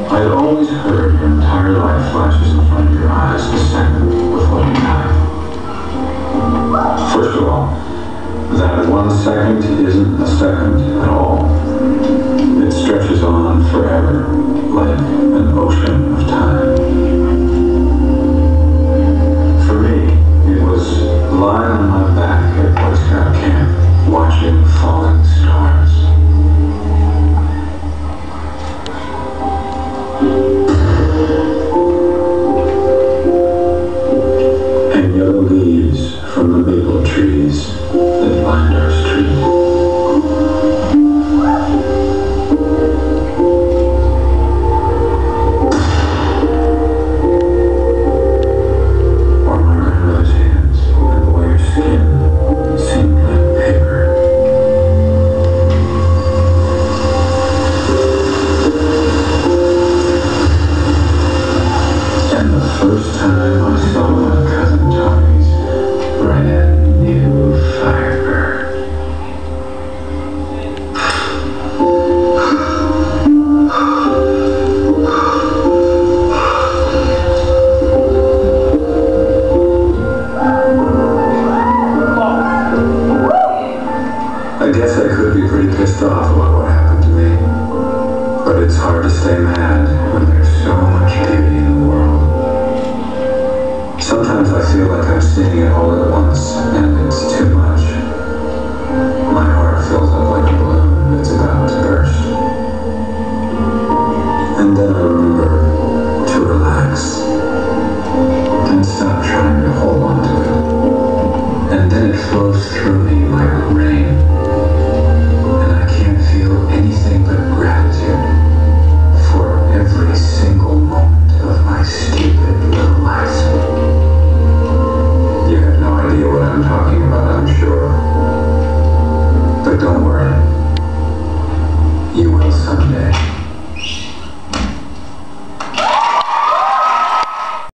I had always heard your entire life flashes in front of your eyes the second with what you have. First of all, that 1 second isn't a second at all. It stretches on forever, like an ocean of time. For me, it was lying on my back at Boy Scout camp, watching falling stars. And yellow leaves from the maple trees that lined our street. Or my grandmother's hands, and the way her skin seemed like paper. And the first time I saw my cousin Tommy's brand new Firebird. I guess I could be pretty pissed off about what happened to me, but it's hard to stay mad when there's so much beauty in the world. Sometimes I feel like I'm seeing it all at once, and it's too much. My heart fills up like a balloon that's about to burst. And then I remember to relax and stop trying to hold on to it. And then it flows through me like rain.